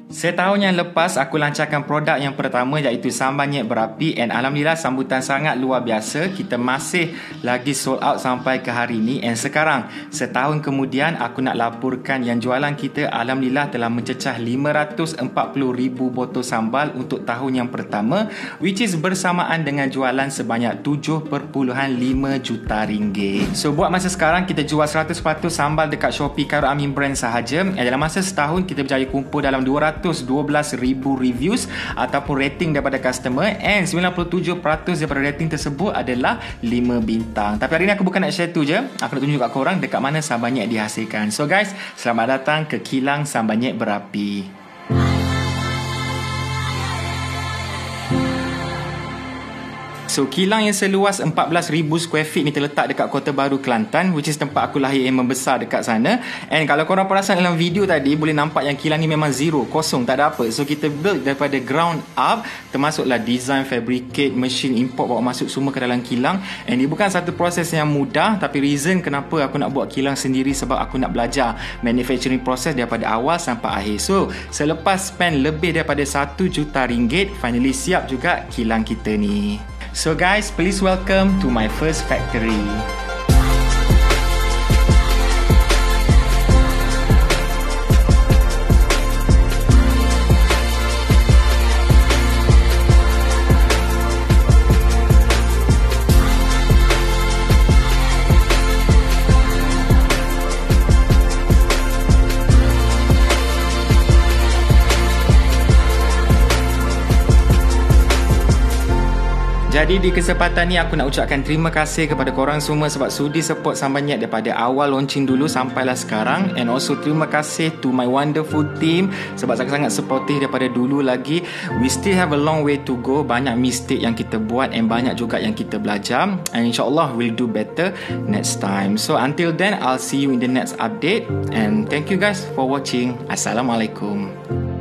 Setahun yang lepas aku lancarkan produk yang pertama iaitu Sambanyek Berapi, and alhamdulillah sambutan sangat luar biasa. Kita masih lagi sold out sampai ke hari ini, and sekarang setahun kemudian aku nak laporkan yang jualan kita alhamdulillah telah mencecah 540,000 botol sambal untuk tahun yang pertama, which is bersamaan dengan jualan sebanyak 7.5 juta ringgit. So buat masa sekarang kita jual 100% sambal dekat Shopee Khairul Amin brand sahaja, and dalam masa setahun kita berjaya kumpul dalam 212,000 reviews ataupun rating daripada customer, and 97% daripada rating tersebut adalah 5 bintang. Tapi hari ni aku bukan nak share tu je, aku nak tunjuk kat korang dekat mana Sambanyek dihasilkan. So guys, selamat datang ke kilang Sambanyek Berapi. So, kilang yang seluas 14,000 square feet ni terletak dekat Kota Baru, Kelantan, which is tempat aku lahir yang membesar dekat sana. And kalau korang perasan dalam video tadi, boleh nampak yang kilang ni memang zero, kosong, tak ada apa. So, kita build daripada ground up, termasuklah design, fabricate, machine, import, bawa masuk semua ke dalam kilang. And ini bukan satu proses yang mudah, tapi reason kenapa aku nak buat kilang sendiri sebab aku nak belajar manufacturing process daripada awal sampai akhir. So, selepas spend lebih daripada 1 juta ringgit, finally siap juga kilang kita ni. So guys, please welcome to my first factory. Jadi di kesempatan ni aku nak ucapkan terima kasih kepada korang semua sebab sudi support Sambanyek daripada awal launching dulu sampailah sekarang, and also terima kasih to my wonderful team sebab sangat-sangat supportive daripada dulu lagi. We still have a long way to go, banyak mistake yang kita buat and banyak juga yang kita belajar, and insyaAllah we'll do better next time. So until then, I'll see you in the next update, and thank you guys for watching. Assalamualaikum.